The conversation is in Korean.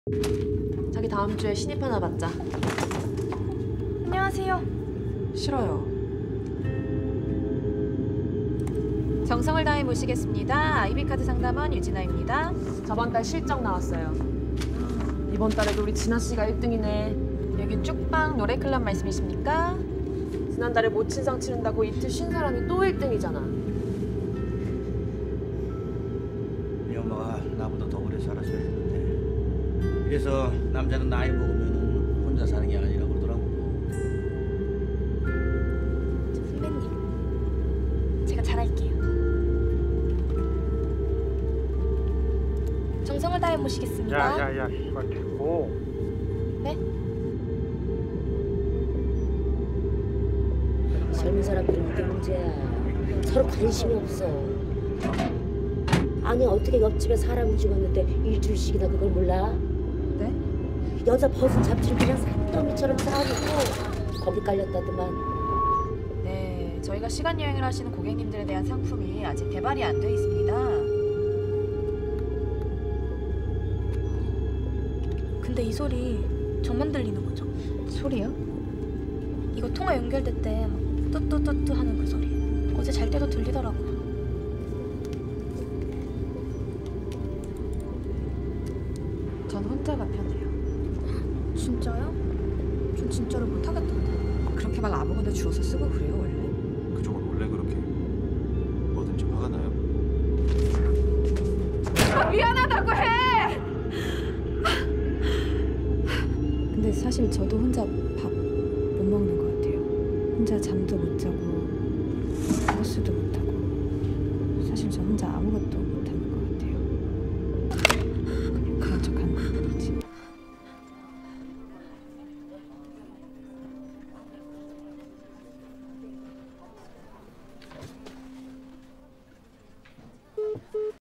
자기 다음 주에 신입 하나 받자. 안녕하세요. 싫어요. 정성을 다해 모시겠습니다. 아이비카드 상담원 유진아입니다. 저번 달 실적 나왔어요. 이번 달에도 우리 진아 씨가 1등이네. 여기 쭉방 노래클럽 말씀이십니까? 지난달에 모친상 치른다고 이틀 쉰 사람이 또 1등이잖아. 네 엄마가 나보다 더 오래 살았어야 했는데 이래서 남자는 나이 먹으면 혼자 사는 게 아니라 그러더라고. 선배님, 제가 잘할게요. 정성을 다해 모시겠습니다. 야야야 씨발 됐고. 네? 젊은 사람들은 이게 문제야. 서로 관심이 없어. 아니 어떻게 옆집에 사람을 죽었는데 일주일씩이나 그걸 몰라? 네? 여자 벗은 잡지를 그냥 산더미처럼 쌓아놓고 거기 깔렸다더만. 네, 저희가 시간 여행을 하시는 고객님들에 대한 상품이 아직 개발이 안 돼 있습니다. 근데 이 소리 저만 들리는 거죠? 소리요? 이거 통화 연결될 때 막 뚜뚜뚜뚜 하는 그 소리. 어제 잘 때도 들리더라고요. 전 혼자가 편해요. 진짜요? 전 진짜로 못하겠던데. 그렇게 말 아무거나 주워서 쓰고 그래요 원래? 그쪽은 원래 그렇게 뭐든지 화가 나요? 미안하다고 해! 근데 사실 저도 혼자 밥 못 먹는 것 같아요. 혼자 잠도 못 자고 버스도 못 타고 사실 저 혼자 아무것도